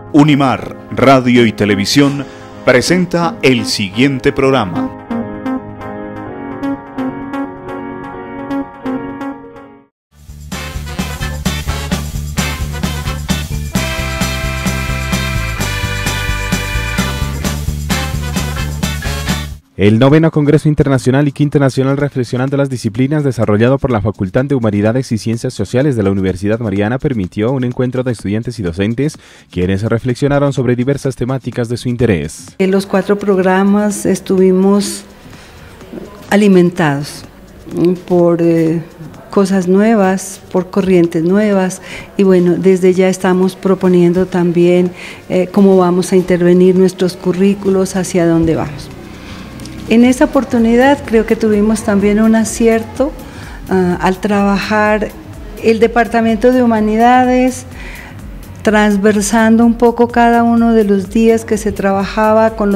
Unimar Radio y Televisión presenta el siguiente programa. El 9º Congreso Internacional y Quinto Nacional Reflexionando las Disciplinas, desarrollado por la Facultad de Humanidades y Ciencias Sociales de la Universidad Mariana, permitió un encuentro de estudiantes y docentes, quienes reflexionaron sobre diversas temáticas de su interés. En los 4 programas estuvimos alimentados por cosas nuevas, por corrientes nuevas, y bueno, desde ya estamos proponiendo también cómo vamos a intervenir nuestros currículos, hacia dónde vamos. En esa oportunidad creo que tuvimos también un acierto al trabajar el Departamento de Humanidades, transversando un poco cada uno de los días que se trabajaba con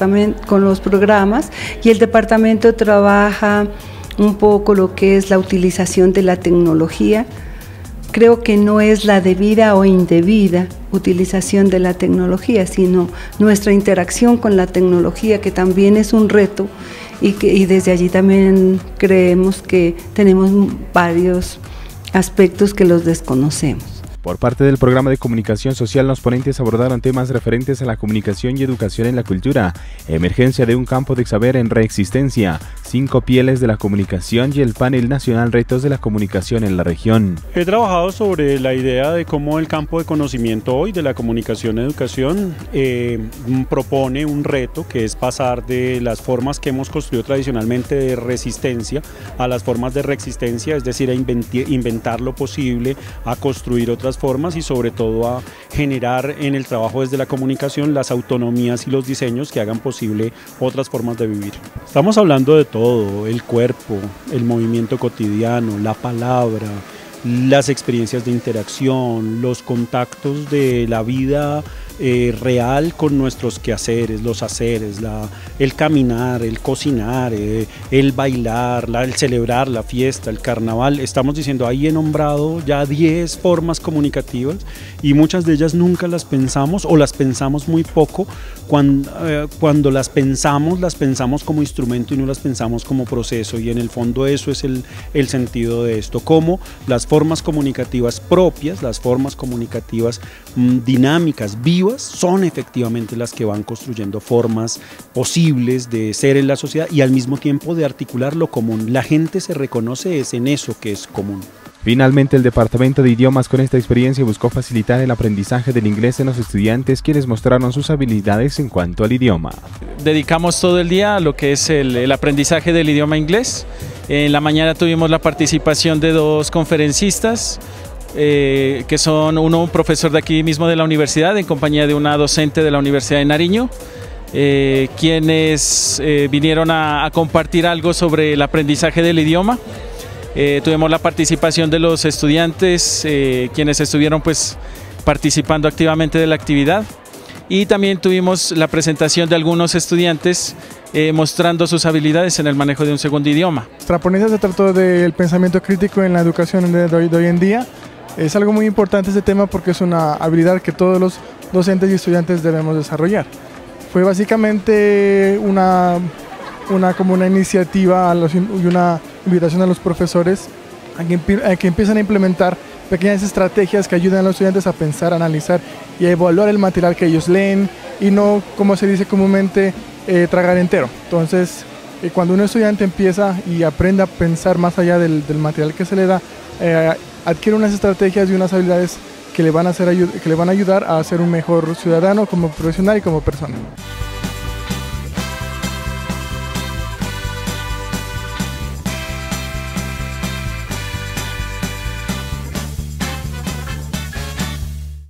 los programas, y el departamento trabaja un poco lo que es la utilización de la tecnología. Creo que no es la debida o indebida utilización de la tecnología, sino nuestra interacción con la tecnología, que también es un reto, y desde allí también creemos que tenemos varios aspectos que los desconocemos. Por parte del programa de comunicación social, los ponentes abordaron temas referentes a la comunicación y educación en la cultura, emergencia de un campo de saber en reexistencia, 5 pieles de la comunicación y el panel nacional retos de la comunicación en la región. He trabajado sobre la idea de cómo el campo de conocimiento hoy de la comunicación y educación propone un reto, que es pasar de las formas que hemos construido tradicionalmente de resistencia a las formas de reexistencia, es decir, a inventar lo posible, a construir otras formas y sobre todo a generar en el trabajo desde la comunicación las autonomías y los diseños que hagan posible otras formas de vivir. Estamos hablando de todo: el cuerpo, el movimiento cotidiano, la palabra, las experiencias de interacción, los contactos de la vida real con nuestros quehaceres, los haceres, el caminar, el cocinar, el bailar, el celebrar la fiesta, el carnaval. Estamos diciendo, ahí he nombrado ya 10 formas comunicativas, y muchas de ellas nunca las pensamos, o las pensamos muy poco. Cuando las pensamos como instrumento y no las pensamos como proceso, y en el fondo eso es el sentido de esto: cómo las formas comunicativas propias, las formas comunicativas dinámicas, vivas, son efectivamente las que van construyendo formas posibles de ser en la sociedad y al mismo tiempo de articular lo común. La gente se reconoce en eso que es común. Finalmente, el Departamento de Idiomas con esta experiencia buscó facilitar el aprendizaje del inglés en los estudiantes, quienes mostraron sus habilidades en cuanto al idioma. Dedicamos todo el día a lo que es el aprendizaje del idioma inglés. En la mañana tuvimos la participación de 2 conferencistas, que son un profesor de aquí mismo de la universidad, en compañía de una docente de la Universidad de Nariño, quienes vinieron a compartir algo sobre el aprendizaje del idioma. Tuvimos la participación de los estudiantes, quienes estuvieron participando activamente de la actividad, y también tuvimos la presentación de algunos estudiantes mostrando sus habilidades en el manejo de un segundo idioma. Nuestra ponencia se trató del pensamiento crítico en la educación de hoy en día. Es algo muy importante este tema porque es una habilidad que todos los docentes y estudiantes debemos desarrollar. Fue básicamente como una iniciativa y una invitación a los profesores a que empiecen a implementar pequeñas estrategias que ayuden a los estudiantes a pensar, a analizar y a evaluar el material que ellos leen, y no, como se dice comúnmente, tragar entero. Entonces, cuando un estudiante empieza y aprende a pensar más allá del material que se le da, adquiere unas estrategias y unas habilidades que le van a ayudar a ser un mejor ciudadano como profesional y como persona.